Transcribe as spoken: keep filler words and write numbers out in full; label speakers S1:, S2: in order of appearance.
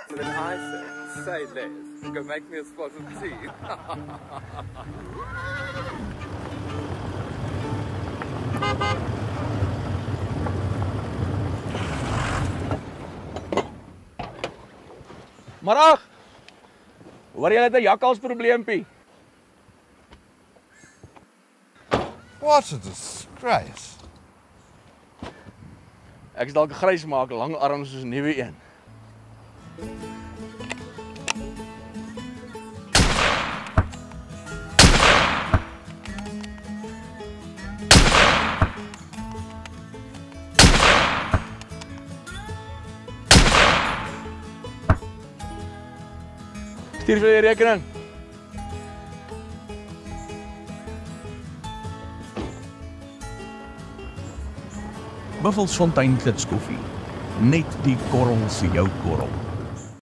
S1: And then I said, say less, go make me a spot of tea.
S2: Marag! Hoor jy het 'n jakkalsprobleempie?
S3: What a disgrace.
S2: Ek is dalk 'n grys maak, lang arms soos 'n nuwe een. Stuur vir die rekening.
S4: Buffelsfontein Klitskoffie. Net die korrel se jou korrel.